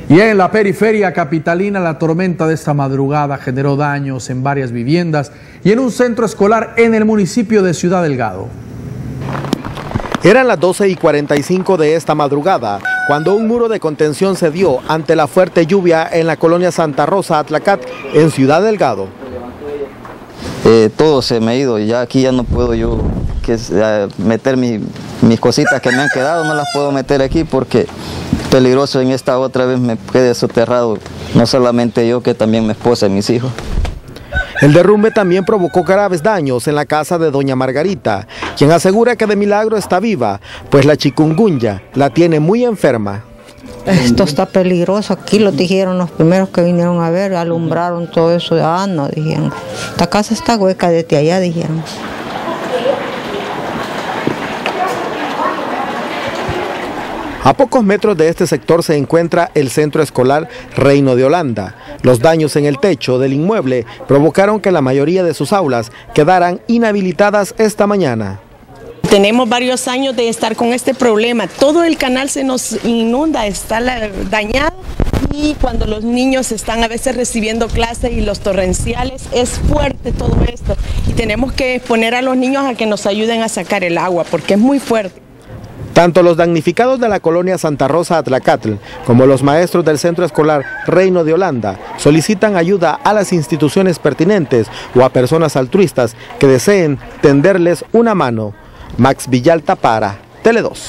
Y en la periferia capitalina, la tormenta de esta madrugada generó daños en varias viviendas y en un centro escolar en el municipio de Ciudad Delgado. Eran las 12:45 de esta madrugada, cuando un muro de contención se dio ante la fuerte lluvia en la colonia Santa Rosa, Atlacat, en Ciudad Delgado. Todo se me ha ido, ya aquí ya no puedo yo meter mis cositas que me han quedado, no las puedo meter aquí porque peligroso en esta otra vez me quede soterrado, no solamente yo, que también mi esposa y mis hijos. El derrumbe también provocó graves daños en la casa de doña Margarita, quien asegura que de milagro está viva, pues la chikungunya la tiene muy enferma. Esto está peligroso, aquí lo dijeron los primeros que vinieron a ver, alumbraron todo eso, no, dijeron, esta casa está hueca desde allá, dijeron. A pocos metros de este sector se encuentra el centro escolar Reino de Holanda. Los daños en el techo del inmueble provocaron que la mayoría de sus aulas quedaran inhabilitadas esta mañana. Tenemos varios años de estar con este problema. Todo el canal se nos inunda, está dañado, y cuando los niños están a veces recibiendo clases y los torrenciales, es fuerte todo esto. Y tenemos que exponer a los niños a que nos ayuden a sacar el agua porque es muy fuerte. Tanto los damnificados de la colonia Santa Rosa Atlacatl como los maestros del centro escolar Reino de Holanda solicitan ayuda a las instituciones pertinentes o a personas altruistas que deseen tenderles una mano. Max Villalta para Tele 2.